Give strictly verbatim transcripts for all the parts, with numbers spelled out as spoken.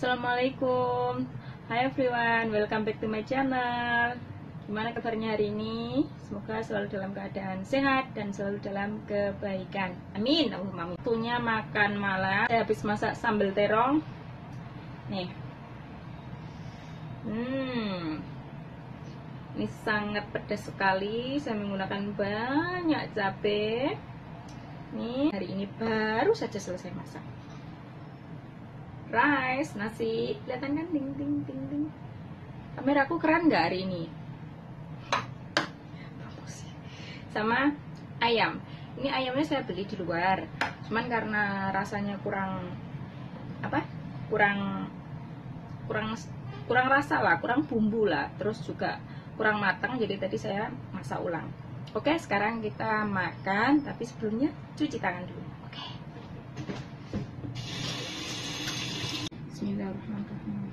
Assalamualaikum. Hai everyone, welcome back to my channel. Gimana kabarnya hari ini? Semoga selalu dalam keadaan sehat dan selalu dalam kebaikan. Amin. Allahumma amin. Waktunya makan malam. Saya habis masak sambal terong. Nih. Hmm. Ini sangat pedas sekali. Saya menggunakan banyak cabai. Nih, hari ini baru saja selesai masak. Rice, nasi, kelihatan kan, ding ding ding ding. Kameraku keren nggak hari ini? Sama ayam. Ini ayamnya saya beli di luar. Cuman karena rasanya kurang apa? Kurang kurang kurang rasa lah, kurang bumbu lah. Terus juga kurang matang. Jadi tadi saya masak ulang. Oke, sekarang kita makan. Tapi sebelumnya cuci tangan dulu. Oke. Bismillahirrahmanirrahim.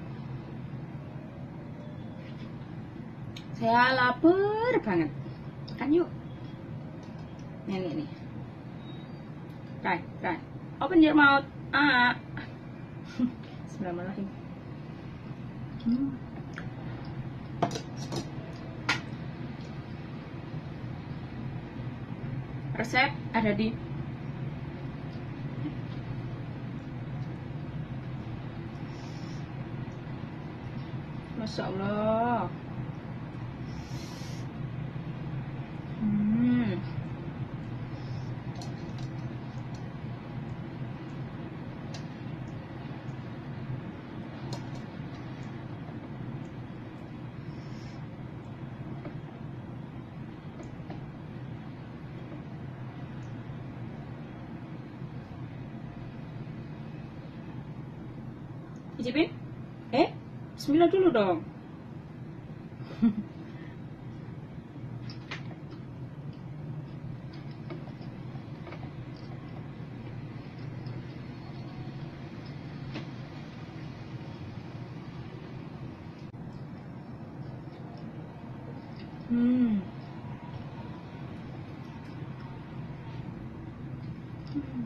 Saya lapar banget. Kan yuk. Nih nih nih. Right, right. Open your mouth. Ah. Bismillahirrahmanirrahim. Hmm. Resep ada di Masya Allah. Hmm. Icipin? Eh? Bismillah dulu dong. Hmm. Hmm.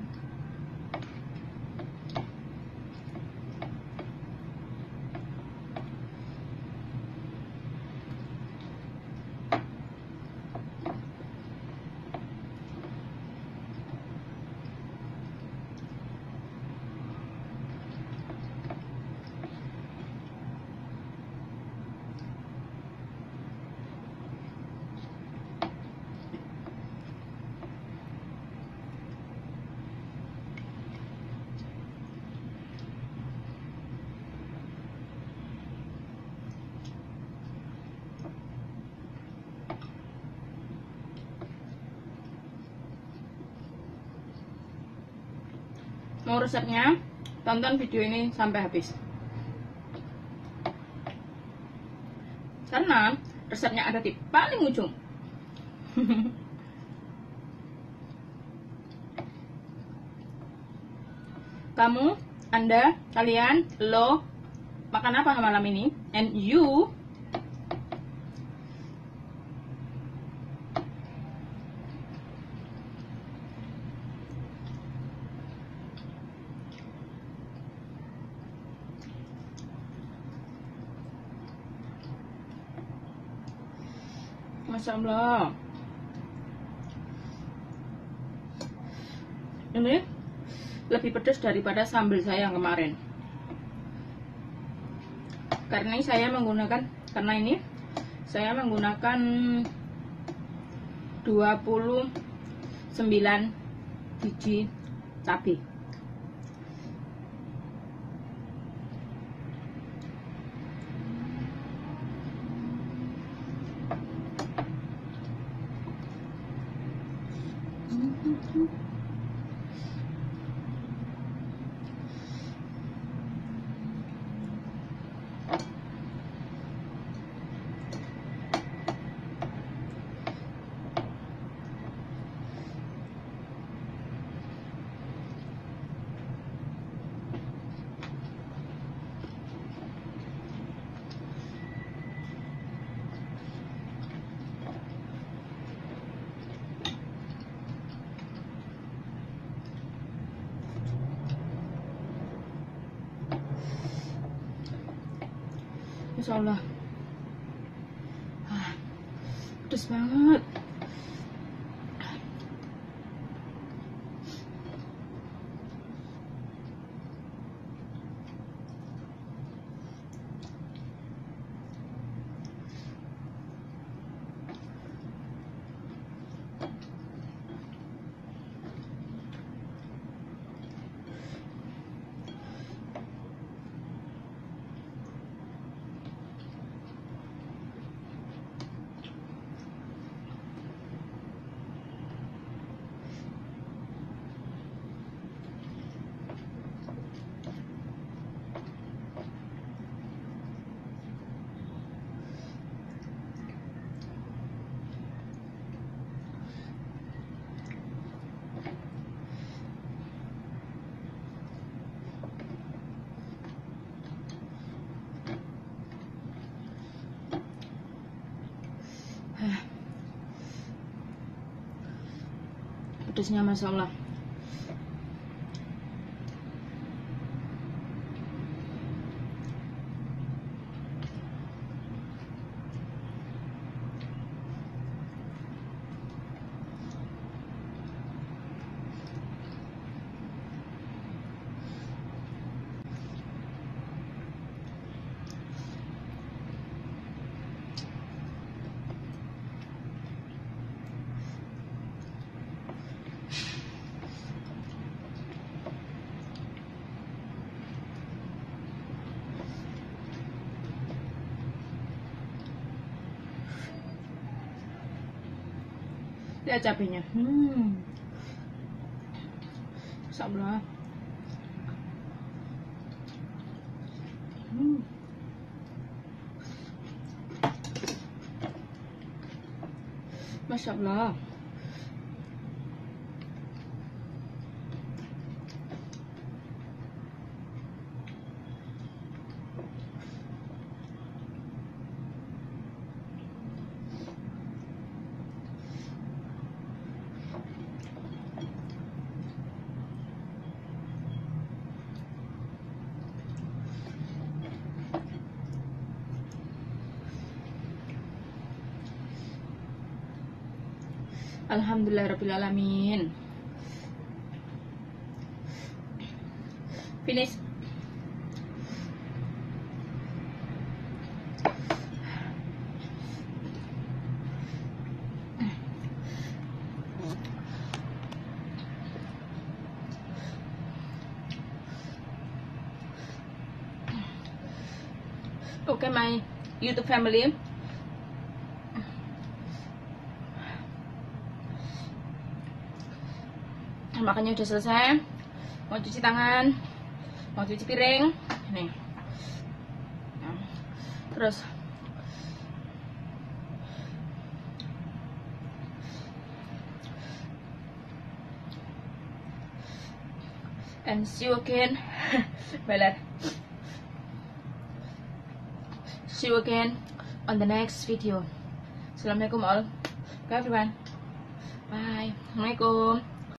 Mau resepnya? Tonton video ini sampai habis. Karena resepnya ada di paling ujung. Kamu, Anda, kalian, lo makan apa malam ini? And you Masya Allah. Ini lebih pedas daripada sambal saya yang kemarin. Karena ini saya menggunakan karena ini saya menggunakan dua puluh sembilan biji cabai. Masya Allah. Ah, pedes banget. Pedesnya Masya Allah. Lihat cabenya. Hmm. Masya Allah. Hmm. Masya Allah. Alhamdulillahirrabbilalamin. Finish. Okay, my YouTube family. Makannya udah selesai. Mau cuci tangan, mau cuci piring, nih. Nah, terus and see you again. Belar. See you again on the next video. Assalamualaikum all. Bye everyone. Bye. Assalamualaikum.